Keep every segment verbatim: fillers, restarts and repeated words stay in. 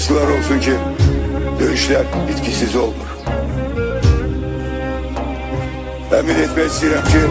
Yazıklar olsun ki dövüşler bitkisiz olmur. Emin etmek istedim ki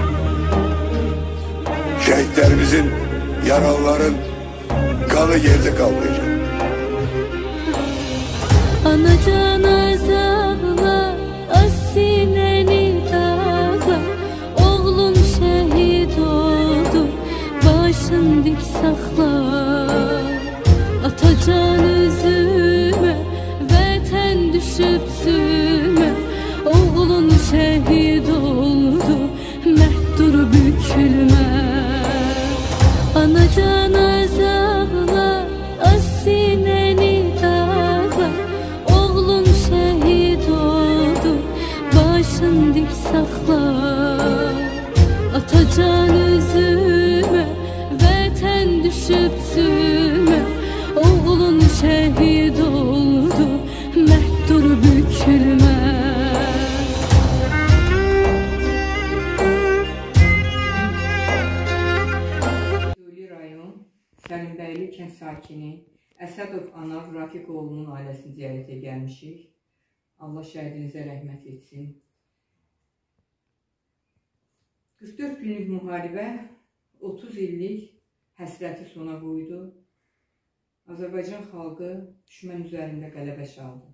şehitlerimizin, yaralıların kanı yerde kalmayacak. Anacan azağla, asineni dağla, oğlum şehit oldu, başın dik sakla. Atacan üzüme, vətən düşüb sürme, oğlun şehit oldu, məhdur bükülme. Anacan azağla, asineni dağla, oğlum şehit oldu, başın dik sakla. Atacan üzüme, vətən düşüb sürme, oğlun şehit oldu, məhdur bükülme. Səlimbəyli kənd sakini Əsədov Anar Rafiqoğlu'nun ailəsini ziyarətə gəlmişik. Allah şəhidinizə rəhmət etsin. qırx dörd günlük müharibə otuz illik həsrəti sona qoydu. Azərbaycan xalqı düşmən üzərində qələbə çaldı.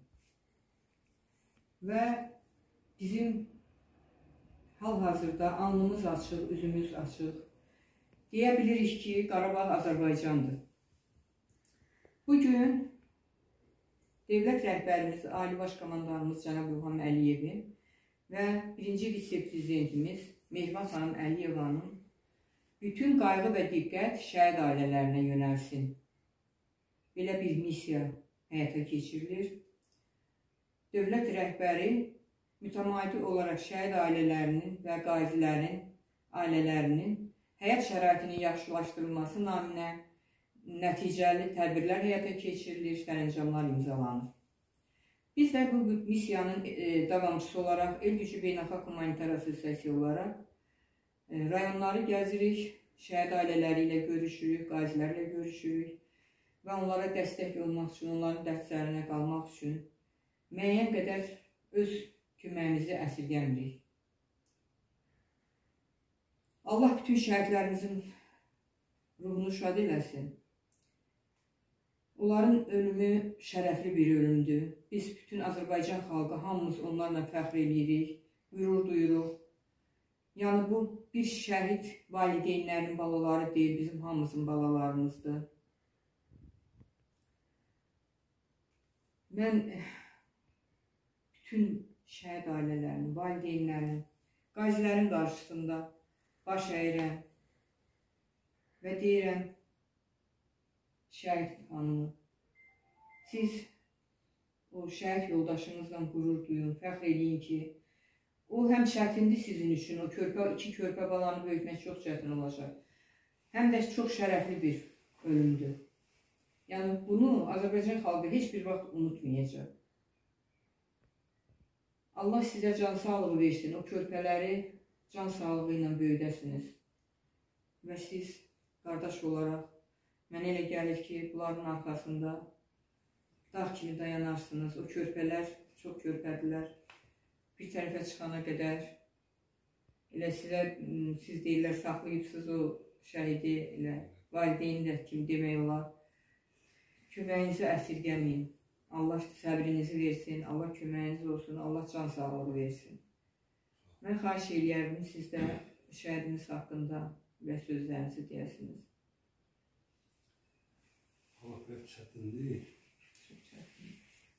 Və bizim hal-hazırda alnımız açıq, üzümüz açıq. Deyə bilirik ki, Qarabağ Azərbaycandır. Bugün dövlət rəhbərimiz, Ali Baş Komandanımız cənab İlham Əliyevin və birinci vitse-prezidentimiz Mehriban xanım Əliyevanın bütün qayğı və diqqət şəhid ailələrinə yönəlsin. Belə bir missiya həyata keçirilir. Dövlət rəhbəri mütəmadi olaraq şəhid ailələrinin və qazilərin ailələrinin həyat şəraitinin yaxşılaşdırılması naminə nəticəli tədbirlər həyata keçirilir, sərəncamlar imzalanır. Biz də bu missiyanın davamçısı olaraq El Gücü Beynəlxalq Humanitar Assosiasiya olaraq rayonları gəzirik, şəhid ailələri ilə görüşürük, qazilərlə görüşürük və onlara dəstək olmaq üçün, onların dərslərinə qalmaq üçün müəyyən qədər öz köməyimizi əsirgəmirik. Allah bütün şəhidlərimizin ruhunu şad eləsin. Onların ölümü şərəfli bir ölümdür. Biz bütün Azərbaycan xalqı hamımız onlarla fəxr edirik, qürur duyuruq. Yəni bu bir şəhid valideynlərin balaları deyil, bizim hamımızın balalarımızdır. Mən bütün şəhid ailələrinin, valideynlərin, qazilərin qarşısında baş əyirəm və deyirəm, şəhid xanımı, siz o şəhid yoldaşınızla qürur duyun, fəxr eləyin ki, o həm çətindir sizin üçün, o körpə, iki körpə balanı böyütmək çox çətin olacaq. Həm də çox şərəfli bir ölümdür. Yəni bunu Azərbaycan xalqı heç bir vaxt unutmayacaq. Allah sizə can sağlığı versin, o körpələri can sağlığı ilə böyüdəsiniz. Və siz qardaş olaraq mənə elə gəlir ki, bunların arxasında dağ kimi dayanarsınız. O körpələr çox körpədirlər. Bir tərəfə çıxana qədər elə sizə, siz deyirlər, saxlayıbsınız o şəhidi, elə valideyni də kimi demək olar. Köməyinizi əsirgəməyin. Allah səbrinizi versin, Allah köməyiniz olsun, Allah can sağlığı versin. Mən xahiş eləyərdim sizdə şəhidimiz haqqında və sözlərinizi deyəsiniz. Allah biraz çətindir. Çox çətin.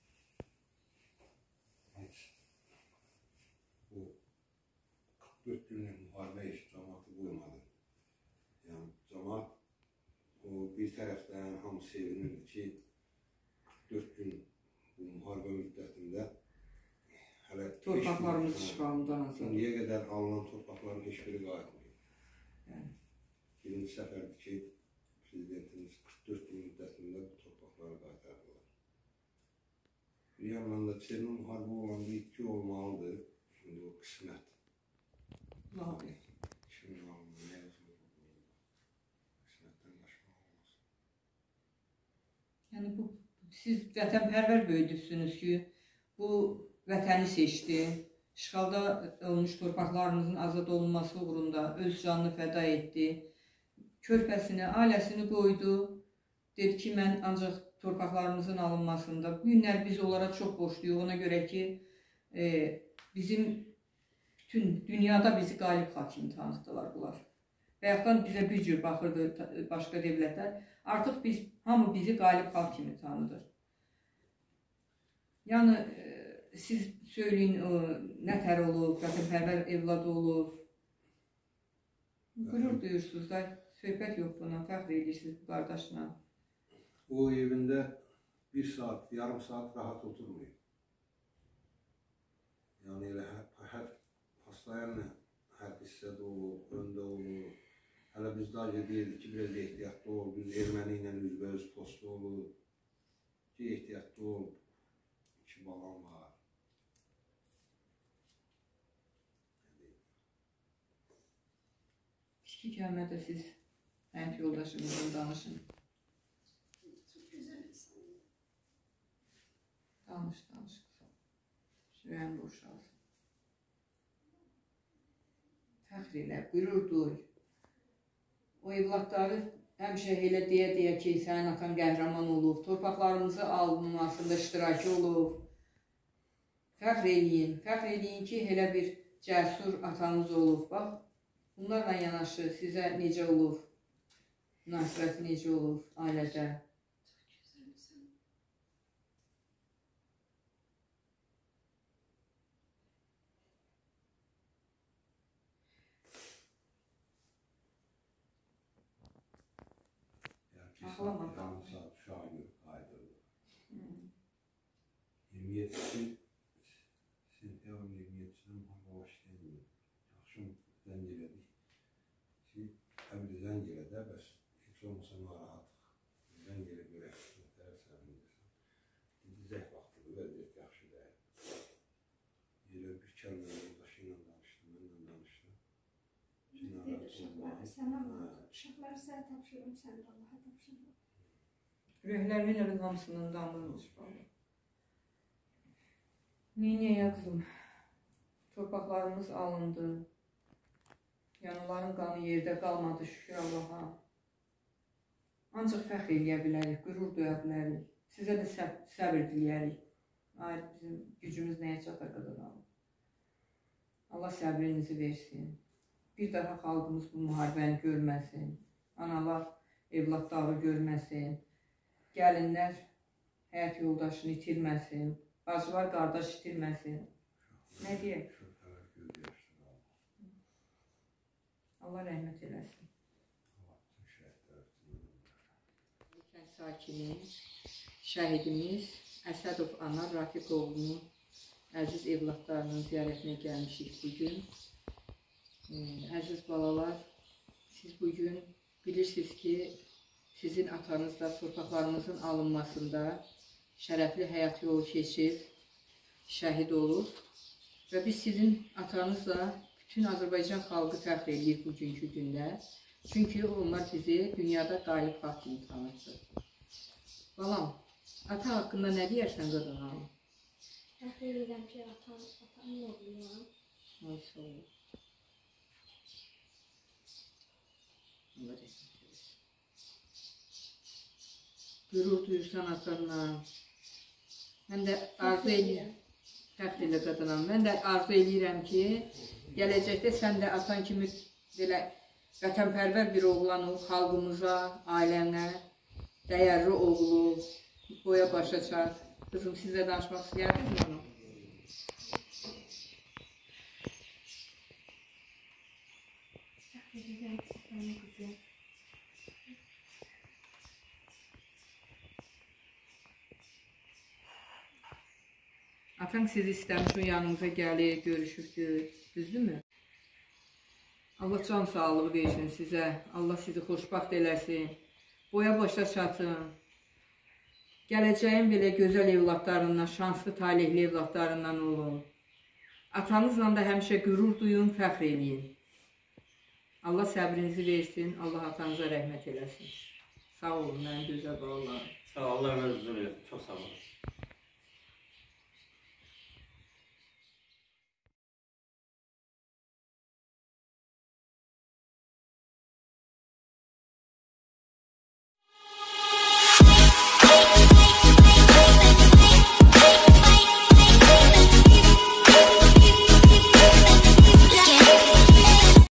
Bu qırx dörd günlük müharibə iş cəmaatı qoymadı. Yəni cəmaat o bir tərəfdən hamı sevinirdi ki, qırx dörd gün bu müharibə müddətində hələ torpaqlarımız işğalından azad. İndiyə qədər alınan torpaqların heç biri qayıtmıyor. Yəni birinci səfərdir ki, prezidentimiz qırx dörd gün müddətində bu torpaqları qaytardılar. Bir yandan da Çerno müharibə olanda itki olmalıdır. Şimdi o qismət. Labi. Kimin alındı, nə yazılır? Qismətdən qaçmaq olmaz. Yəni bu siz vətənpərvər böyüdübsünüz ki, bu vətəni seçdi, işğalda olmuş torpaqlarımızın azad olunması uğrunda öz canını fəda etdi, körpəsini, ailəsini qoydu, dedi ki, mən ancaq torpaqlarımızın alınmasında, bu günlər biz onlara çox borçluyuq, ona görə ki, e, bizim bütün dünyada bizi qalib xalq kimi tanıtdılar bunlar. Və yaxud bizə bir cür baxırdı başqa devlətlər. Artıq biz, hamı bizi qalib xalq kimi tanıdır. Yəni, e, siz söyləyin, nətər olub, vətənpərvər evladı olub. Qürur duyursunuz da, söhbət yox buna, fəxr edirsiniz bu qardaşla. O evində bir saat, yarım saat rahat oturmuyor. Yəni, elə hər pastayanla hər hissədə olur, öndə olur. Hələ biz daha deyirdik ki, biraz ehtiyatlı ol, biz erməni ilə üzbəüz postu olur. Ki, ehtiyatlı ol, iki balan var. İki kəlmə də siz həyat yoldaşımızdan danışın. Çok güzel insan. Danış, danış. Sürən boşalsın. Fəxr elə, qürur duy. O evlatları həmişə elə deyə-deyə ki, sənin atan qəhrəman olub, torpaqlarımızı alınmasında iştirakı olub. Fəxr eləyin, fəxr eləyin ki, elə bir cəsur atanız olub. Bax, bunlarla yanaşı sizə necə olub, münasibəti necə olub ailədə. Çok güzel insan. Ağlama, Yarım ağlama. saat uşağı yox, aydırdı. iyirmi yedisi, sentyabrın iyirmi yedisindən müharibə başlayın. Axşam zəng elədik. Ki, əmri zəng elədə, bəs heç olmasa narahatıq. Zəng elə görək, nətərə sənin desən. Dedi, zəh vaxtıdır, vəziyyət yaxşı deyil. Elə bir kəlmə yoldaşı ilə danışdım, mənlə danışdım. Ki, narahat olma. Sen Allah'a, uşaqları sənə tapşırım, sən də Allah'a tapşırım. Ürəklərinin elə hamısının damırmış falan. Neynəyə qızım? Torpaqlarımız alındı. Yəni onların qanı yerdə qalmadı, şükür Allaha. Ancaq fəxr eləyə bilərik, qürur duya bilərik. Sizə də səb səbir diləyərik. Ay, bizim gücümüz nəyə çatar qədər alın. Allah səbrinizi versin. Bir daha xalqımız bu müharibəni görməsin. Analar evlatları görməsin. Gəlinlər həyat yoldaşını itirməsin. Bacılar qardaş itirməsin. Nə deyək? Körpələr göz yaşları alır. Allah rəhmət eləsin. Allah bütün şəhidlər üçün. Kənd sakini, şəhidimiz Əsədov Anar Rafiqoğlu'nun əziz evlatlarının ziyarətinə gəlmişik bugün. Əziz balalar, siz bugün bilirsiniz ki, sizin atanız da torpaqlarımızın alınmasında şərəfli həyat yolu keçib, şəhid olub və biz sizin atanızla bütün Azərbaycan xalqı fəxr edir bugünkü gündə. Çünki onlar bizi dünyada qalib xalq kimi tanıtdı. Balam, ata haqqında nə deyərsən qadın hanım? Fəxr edirəm ki, atam, atamın oğluyam. Ay, sağ ol. Allah rəhmət eləsin. Qürur duyursan atanla. Mən də arzu edirəm. Fəxr elə qadınam. Mən də arzu edirəm ki, gələcəkdə sən də atan kimi belə vətənpərvər bir oğlan ol, xalqımıza, ailənə, dəyərli oğlu, boya başa çat. Qızım, sizlə danışmaq istəyərdiniz onu? Fəxr edirəm ki, atamın qızı. Atan sizi istəmiş, o yanınıza gəlir, görüşürdür, düzdürmü? Allah can sağlığı versin sizə, Allah sizi xoşbaxt eləsin, boya başa çatın. Gələcəyin belə gözəl evlatlarından, şanslı, talihli evlatlarından olun. Atanızla da həmişə qürur duyun, fəxr eləyin. Allah səbrinizi versin, Allah atanıza rəhmət eləsin. Sağ olun, mənim gözəl balalarım. Sağ ol, Allah razı olsun.